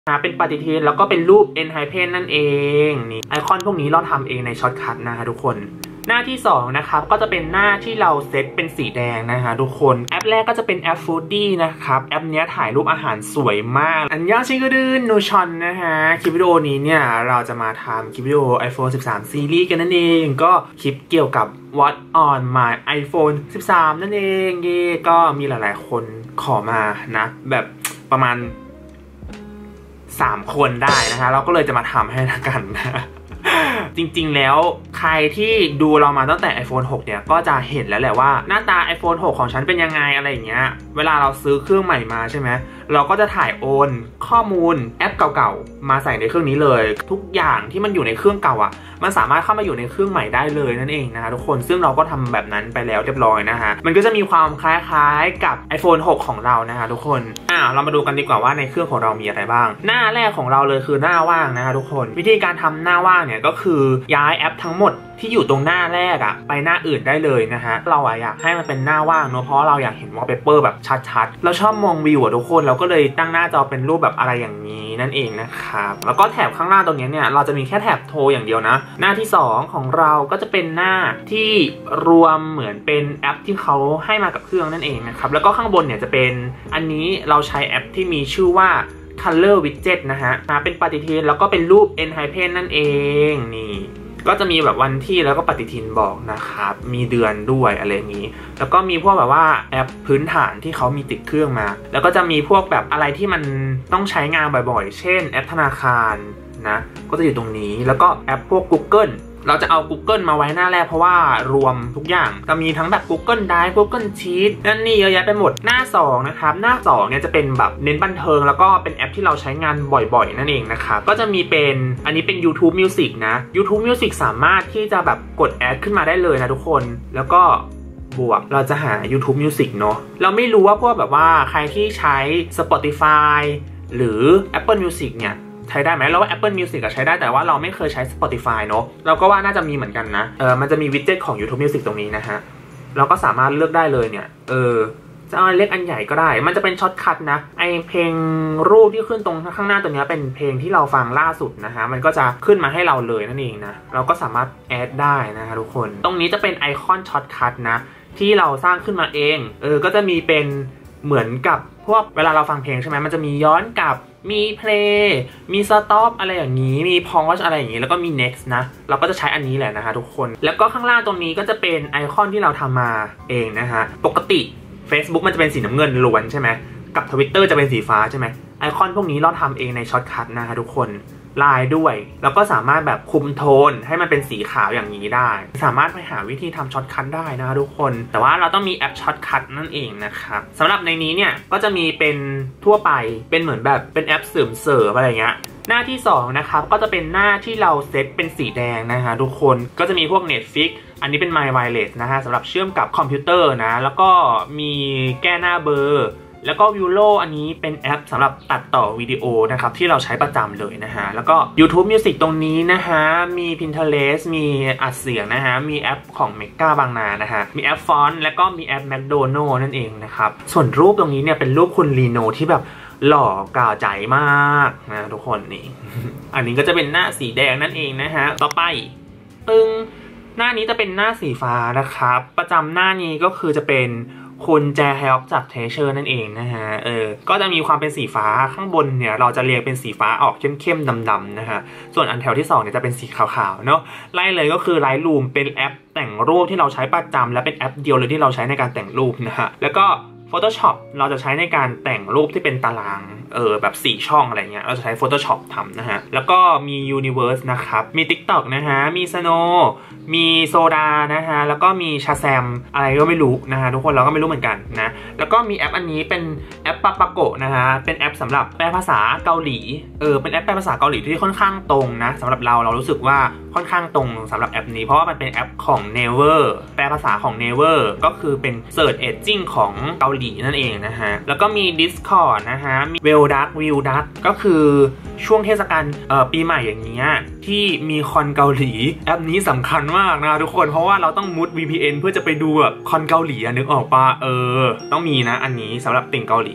เป็นปฏิทินแล้วก็เป็นรูป Enhypen นั่นเองนี่ไอคอนพวกนี้เราทำเองในช็อตคัทนะคะทุกคนหน้าที่2นะครับก็จะเป็นหน้าที่เราเซตเป็นสีแดงนะคะทุกคนแอปแรกก็จะเป็นแอป Foodie นะครับแอปนี้ถ่ายรูปอาหารสวยมากอันยองชิคดืนนูชอนนะฮะคลิปวิดีโอนี้เนี่ยเราจะมาทำคลิปวิดีโอ iPhone 13 ซีรีส์กันนั่นเองก็คลิปเกี่ยวกับ What on my iPhone 13 นั่นเองก็มีหลายๆคนขอมานะแบบประมาณ3 คนได้นะคะเราก็เลยจะมาทำให้ละกันนะจริงๆแล้วใครที่ดูเรามาตั้งแต่ iPhone 6 เนี่ยก็จะเห็นแล้วแหละว่าหน้าตา iPhone 6 ของฉันเป็นยังไงอะไรอย่างเงี้ยเวลาเราซื้อเครื่องใหม่มาใช่ไหมเราก็จะถ่ายโอนข้อมูลแอปเก่าๆมาใส่ในเครื่องนี้เลยทุกอย่างที่มันอยู่ในเครื่องเก่าอ่ะมันสามารถเข้ามาอยู่ในเครื่องใหม่ได้เลยนั่นเองนะคะทุกคนซึ่งเราก็ทำแบบนั้นไปแล้วเรียบร้อยนะฮะมันก็จะมีความคล้ายๆกับ iPhone 6 ของเรานะคะทุกคนเรามาดูกันดีกว่าว่าในเครื่องของเรามีอะไรบ้างหน้าแรกของเราเลยคือหน้าว่างนะคะทุกคนวิธีการทำหน้าว่างเนี่ยก็คือย้ายแอปทั้งหมดที่อยู่ตรงหน้าแรกไปหน้าอื่นได้เลยนะฮะเราอยากให้มันเป็นหน้าว่างเนอะเพราะเราอยากเห็นวอลเปเปอร์แบบชัดๆเราชอบมองวิวทุกคนเราก็เลยตั้งหน้าจอเป็นรูปแบบอะไรอย่างนี้นั่นเองนะครับแล้วก็แถบข้างล่างตรงนี้เนี่ยเราจะมีแค่แถบโทรอย่างเดียวนะหน้าที่2ของเราก็จะเป็นหน้าที่รวมเหมือนเป็นแอปที่เขาให้มากับเครื่องนั่นเองนะครับแล้วก็ข้างบนเนี่ยจะเป็นอันนี้เราใช้แอปที่มีชื่อว่า Color Widget นะฮะเป็นปฏิทินแล้วก็เป็นรูป Enhypen นั่นเองนี่ก็จะมีแบบวันที่แล้วก็ปฏิทินบอกนะครับมีเดือนด้วยอะไรอย่างนี้แล้วก็มีพวกแบบว่าแอปพื้นฐานที่เขามีติดเครื่องมาแล้วก็จะมีพวกแบบอะไรที่มันต้องใช้งานบ่อยๆเช่นแอปธนาคารนะก็จะอยู่ตรงนี้แล้วก็แอปพวก Google เราจะเอา Google มาไว้หน้าแรกเพราะว่ารวมทุกอย่างจะมีทั้งแบบ Google Drive Google Sheet นั่นนี่เยอะแยะไปหมดหน้า2นะครับหน้า2เนี่ยจะเป็นแบบเน้นบันเทิงแล้วก็เป็นแอปที่เราใช้งานบ่อยๆนั่นเองนะครับก็จะมีเป็นอันนี้เป็น YouTube Music นะ YouTube Music สามารถที่จะแบบกดแอดขึ้นมาได้เลยนะทุกคนแล้วก็บวกเราจะหา YouTube Music เนาะเราไม่รู้ว่าพวกแบบว่าใครที่ใช้ Spotify หรือ Apple Music เนี่ยใช้ได้ไหมเราว่า Apple Music ใช้ได้แต่ว่าเราไม่เคยใช้ Spotify เนอะเราก็ว่าน่าจะมีเหมือนกันนะมันจะมีวิดเจ็ตของ YouTube Music ตรงนี้นะฮะเราก็สามารถเลือกได้เลยเนี่ยจะเอาอันเล็กอันใหญ่ก็ได้มันจะเป็นช็อตคัทนะไอเพลงรูปที่ขึ้นตรงข้างหน้าตัวนี้เป็นเพลงที่เราฟังล่าสุดนะฮะมันก็จะขึ้นมาให้เราเลยนั่นเองนะเราก็สามารถแอดได้นะฮะทุกคนตรงนี้จะเป็นไอคอนช็อตคัทนะที่เราสร้างขึ้นมาเองก็จะมีเป็นเหมือนกับพวกเวลาเราฟังเพลงใช่ไหมมันจะมีย้อนกลับมีเพลย์มีสต็อปอะไรอย่างนี้มีพอสอะไรอย่างนี้แล้วก็มี next นะเราก็จะใช้อันนี้แหละนะคะทุกคนแล้วก็ข้างล่างตรงนี้ก็จะเป็นไอคอนที่เราทำมาเองนะฮะปกติ Facebook มันจะเป็นสีน้ำเงินล้วนใช่ไหมกับ Twitter จะเป็นสีฟ้าใช่ไหมไอคอนพวกนี้เราทำเองในช็อตคัทนะคะทุกคนลายด้วยแล้วก็สามารถแบบคุมโทนให้มันเป็นสีขาวอย่างนี้ได้สามารถไปหาวิธีทำช็อตคัทได้นะคะทุกคนแต่ว่าเราต้องมีแอปช็อตคัทนั่นเองนะครับสำหรับในนี้เนี่ยก็จะมีเป็นทั่วไปเป็นเหมือนแบบเป็นแอปเสริมอะไรเงี้ยหน้าที่2นะครับก็จะเป็นหน้าที่เราเซตเป็นสีแดงนะคะทุกคนก็จะมีพวก Netflix อันนี้เป็น My Wireless นะฮะสำหรับเชื่อมกับคอมพิวเตอร์นะแล้วก็มีแก้หน้าเบอร์แล้วก็ Vilo อันนี้เป็นแอปสำหรับตัดต่อวิดีโอนะครับที่เราใช้ประจำเลยนะฮะแล้วก็ YouTube Music ตรงนี้นะฮะมี Pinterest มีอัดเสียงนะฮะมีแอปของ Mega บางนานะฮะมีแอป Font แล้วก็มีแอป McDonald นั่นเองนะครับส่วนรูปตรงนี้เนี่ยเป็นรูปคุณลีโนที่แบบหล่อกาวใจมากนะทุกคนนี่ อันนี้ก็จะเป็นหน้าสีแดงนั่นเองนะฮะต่อไปหน้านี้จะเป็นหน้าสีฟ้านะครับประจำหน้านี้ก็คือจะเป็นคุณแจฮยอกจากเทเชอร์นั่นเองนะฮะก็จะมีความเป็นสีฟ้าข้างบนเนี่ยเราจะเรียงเป็นสีฟ้าออกเข้มๆดำๆนะฮะส่วนอันแถวที่2เนี่ยจะเป็นสีขาวๆเนาะไล่เลยก็คือ Lightroom เป็นแอปแต่งรูปที่เราใช้ประจำและเป็นแอปเดียวเลยที่เราใช้ในการแต่งรูปนะฮะแล้วก็ Photoshop เราจะใช้ในการแต่งรูปที่เป็นตารางแบบ4ช่องอะไรเงี้ยเราจะใช้ Photoshop ทำนะฮะแล้วก็มี Universe นะครับมี TikTok นะฮะมี Snow มีโซดานะฮะแล้วก็มีชาแซมอะไรก็ไม่รู้นะฮะทุกคนเราก็ไม่รู้เหมือนกันนะแล้วก็มีแอปอันนี้เป็นแอปปาปาโกะนะฮะเป็นแอปสำหรับแปลภาษาเกาหลีเป็นแอปแปลภาษาเกาหลีที่ค่อนข้างตรงนะสำหรับเรารู้สึกว่าค่อนข้างตรงสำหรับแอปนี้เพราะว่ามันเป็นแอปของ Naver แปลภาษาของ Naver ก็คือเป็น Search Engine ของเกาหลีนั่นเองนะฮะแล้วก็มี Discord นะฮะมี Wilduck ก็คือช่วงเทศกาลปีใหม่อย่างเงี้ยที่มีคอนเกาหลีแอปนี้สำคัญมากนะทุกคนเพราะว่าเราต้องมุด VPN เพื่อจะไปดูแบบคอนเกาหลีนึกออกปะต้องมีนะอันนี้สำหรับติ่งเกาหลี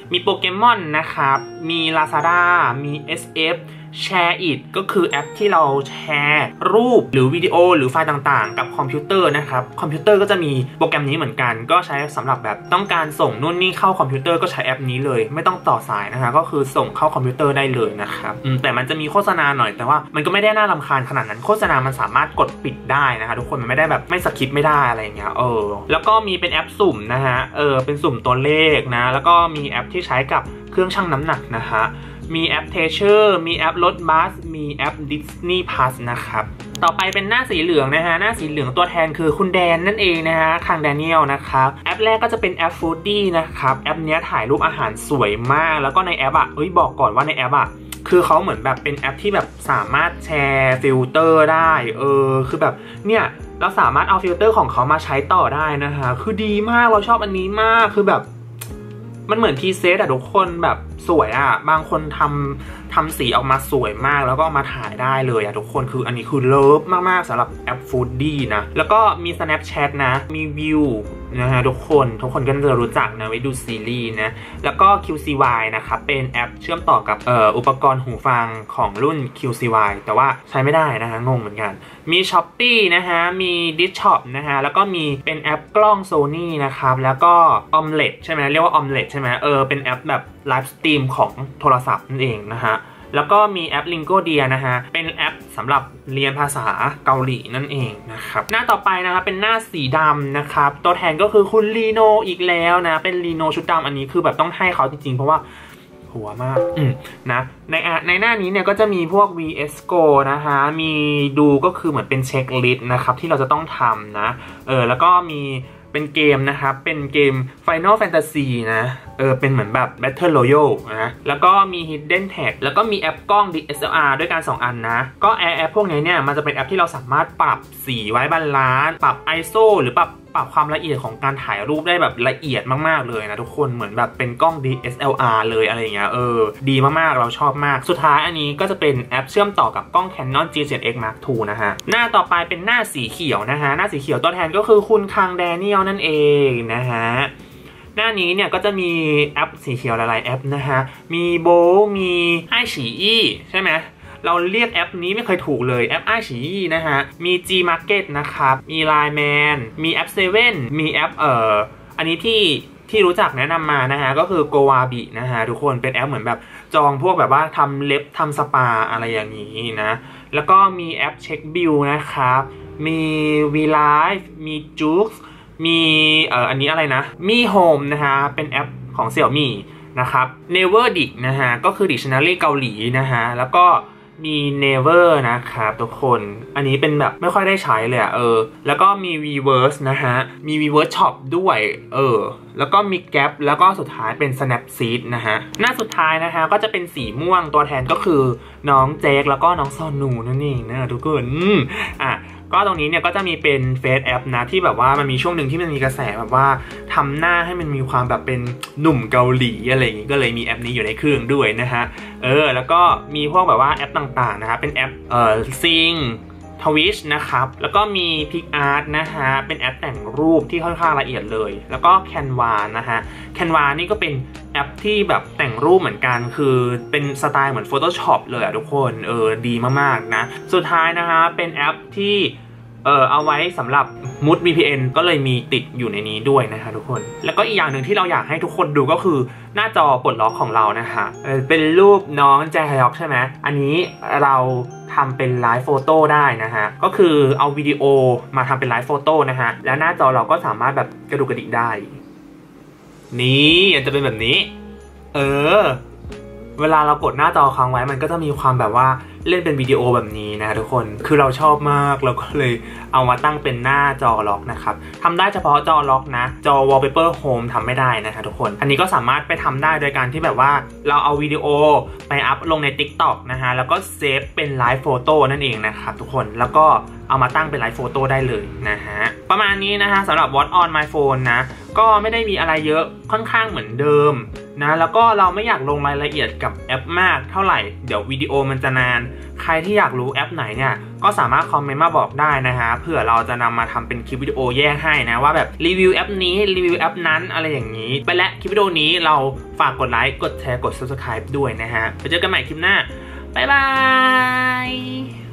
มีโปเกมอนนะครับมี Lazada มี SF Share It ก็คือแอปที่เราแชร์รูปหรือวิดีโอหรือไฟล์ต่างๆกับคอมพิวเตอร์นะครับคอมพิวเตอร์ก็จะมีโปรแกรมนี้เหมือนกันก็ใช้สำหรับแบบต้องการส่งนู่นนี่เข้าคอมพิวเตอร์ก็ใช้แอปนี้เลยไม่ต้องต่อสายนะคะก็คือส่งเข้าคอมพิวเตอร์ได้เลยนะครับแต่มันจะมีโฆษณาหน่อยแต่ว่ามันก็ไม่ได้น่ารำคาญขนาดนั้นโฆษณามันสามารถกดปิดได้นะคะทุกคนมันไม่ได้แบบไม่สคิปไม่ได้อะไรอย่างเงี้ยแล้วก็มีเป็นแอปสุ่มนะฮะเป็นสุ่มตัวเลขนะแล้วก็มีแอปที่ใช้กับเครื่องชั่งน้ำหนักนะฮะมีแอป Treasure มีแอปรถบัสมีแอป Disney Plus นะครับต่อไปเป็นหน้าสีเหลืองนะฮะหน้าสีเหลืองตัวแทนคือคุณแดนนั่นเองนะฮะคังแดเนียลนะครับแอปแรกก็จะเป็นแอป Foodie นะครับแอปนี้ถ่ายรูปอาหารสวยมากแล้วก็ในแอปบอกก่อนว่าในแอปคือเขาเหมือนแบบเป็นแอปที่แบบสามารถแชร์ฟิลเตอร์ได้คือแบบเนี่ยเราสามารถเอาฟิลเตอร์ของเขามาใช้ต่อได้นะฮะคือดีมากเราชอบอันนี้มากคือแบบมันเหมือนทีเซตทุกคนแบบสวยบางคนทำสีออกมาสวยมากแล้วก็มาถ่ายได้เลยทุกคนคืออันนี้คือเลิฟมากๆสำหรับแอป Foodie นะแล้วก็มี Snapchat นะมี View นะฮะทุกคนก็จะรู้จักนะไว้ดูซีรีส์นะแล้วก็ QCY นะครับเป็นแอปเชื่อมต่อกับอุปกรณ์หูฟังของรุ่น QCY แต่ว่าใช้ไม่ได้นะฮะงงเหมือนกันมี Shopee นะฮะมี Dishop นะฮะแล้วก็มีเป็นแอปกล้อง Sony นะครับแล้วก็ Omelette ใช่ไหมเรียกว่า Omelette ใช่ไหมเป็นแอปแบบไลฟ์สตรีมของโทรศัพท์นั่นเองนะฮะแล้วก็มีแอป Lingodia นะฮะเป็นแอปสำหรับเรียนภาษาเกาหลีนั่นเองนะครับหน้าต่อไปนะครับเป็นหน้าสีดำนะครับตัวแทนก็คือคุณลีโนอีกแล้วนะเป็นลีโนชุดดำอันนี้คือแบบต้องให้เขาจริงๆเพราะว่าหัวมากนะในหน้านี้เนี่ยก็จะมีพวก VS Go นะฮะมีดูก็คือเหมือนเป็นเช็คลิสต์นะครับที่เราจะต้องทำนะแล้วก็มีเป็นเกมนะครับเป็นเกม Final Fantasy นะเป็นเหมือนแบบ Battle Royale นะแล้วก็มี Hidden Tag แล้วก็มีแอปกล้อง DSLR ด้วยกัน2อันนะก็แอปพวกนี้เนี่ยมันจะเป็นแอปที่เราสามารถปรับสีไว้บาลานซ์ปรับ ISO หรือปรับความละเอียดของการถ่ายรูปได้แบบละเอียดมากๆเลยนะทุกคนเหมือนแบบเป็นกล้อง DSLR เลยอะไรอย่างเงี้ยดีมากๆเราชอบมากสุดท้ายอันนี้ก็จะเป็นแอปเชื่อมต่อกับกล้อง Canon G7X Mark II นะฮะหน้าต่อไปเป็นหน้าสีเขียวนะฮะหน้าสีเขียวตัวแทนก็คือคุณคังแดเนียลนั่นเองนะฮะหน้านี้เนี่ยก็จะมีแอปสีเขียวหลายๆแอปนะฮะมีโบมีไอฉีอี้ใช่ไหมเราเรียกแอปนี้ไม่เคยถูกเลยแอปไอฉีอี้นะฮะมี G Market นะครับมี Line Man มีแอป7มีแอปอันนี้ที่รู้จักแนะนำมานะฮะก็คือ Gowabi นะฮะทุกคนเป็นแอปเหมือนแบบจองพวกแบบว่าทำเล็บทำสปาอะไรอย่างนี้นะแล้วก็มีแอปเช็คบิลนะครับมี VLive มี Joox มีอันนี้อะไรนะมี Home นะฮะเป็นแอปของ Xiaomi นะครับ Neverdict นะฮะก็คือ Dictionary เกาหลีนะฮะแล้วก็มี Never นะครับทุกคนอันนี้เป็นแบบไม่ค่อยได้ใช้เลยแล้วก็มี Weverse นะฮะมี Weverse Shop ด้วยแล้วก็มี Gap แล้วก็สุดท้ายเป็น Snapseed นะฮะหน้าสุดท้ายนะฮะก็จะเป็นสีม่วงตัวแทนก็คือน้องเจคแล้วก็น้องซอนูนั่นเองนะทุกคนก็ตรงนี้เนี่ยก็จะมีเป็นเฟซแอปนะที่แบบว่ามันมีช่วงหนึ่งที่มันมีกระแสแบบว่าทำหน้าให้มันมีความแบบเป็นหนุ่มเกาหลีอะไรอย่างงี้ก็เลยมีแอปนี้อยู่ในเครื่องด้วยนะฮะแล้วก็มีพวกแบบว่าแอปต่างๆนะครับเป็นแอปซิงTwitch นะครับแล้วก็มี PicArt นะฮะเป็นแอปแต่งรูปที่ค่อนข้างละเอียดเลยแล้วก็ Canva นะฮะ Canva นี่ก็เป็นแอปที่แบบแต่งรูปเหมือนกันคือเป็นสไตล์เหมือน Photoshop เลยทุกคนดีมากๆนะสุดท้ายนะฮะเป็นแอปที่เอาไว้สำหรับ Mood VPN ก็เลยมีติดอยู่ในนี้ด้วยนะคะทุกคนแล้วก็อีกอย่างหนึ่งที่เราอยากให้ทุกคนดูก็คือหน้าจอปลดล็อกของเรานะคะเป็นรูปน้องแจฮยอกใช่ไหมอันนี้เราทำเป็นไลฟ์โฟโต้ได้นะฮะก็คือเอาวิดีโอมาทำเป็นไลฟ์โฟโต้นะฮะแล้วหน้าจอเราก็สามารถแบบกระดุกกระดิกได้นี่จะเป็นแบบนี้เวลาเรากดหน้าจอค้างไว้มันก็จะมีความแบบว่าเล่นเป็นวิดีโอแบบนี้นะทุกคนคือเราชอบมากเราก็เลยเอามาตั้งเป็นหน้าจอล็อกนะครับทำได้เฉพาะจอล็อกนะจอ Wallpaper Home ทำไม่ได้นะคะทุกคนอันนี้ก็สามารถไปทำได้โดยการที่แบบว่าเราเอาวิดีโอไปอัพลงใน TikTok นะฮะแล้วก็เซฟเป็นไลฟ์โฟโต้นั่นเองนะครับทุกคนแล้วก็เอามาตั้งเป็นไลฟ์โฟโต้ได้เลยนะฮะประมาณนี้นะฮะสำหรับ What's on my phone นะก็ไม่ได้มีอะไรเยอะค่อนข้างเหมือนเดิมนะแล้วก็เราไม่อยากลงรายละเอียดกับแอปมากเท่าไหร่เดี๋ยววิดีโอมันจะนานใครที่อยากรู้แอปไหนเนี่ยก็สามารถคอมเมนต์มาบอกได้นะฮะเผื่อเราจะนำมาทำเป็นคลิปวิดีโอแยกให้นะว่าแบบรีวิวแอปนี้รีวิวแอปนั้นอะไรอย่างนี้ไปและคลิปวิดีโอนี้เราฝากกดไลค์กดแชร์กด Subscribe ด้วยนะฮะไปเจอกันใหม่คลิปหน้าบ๊ายบาย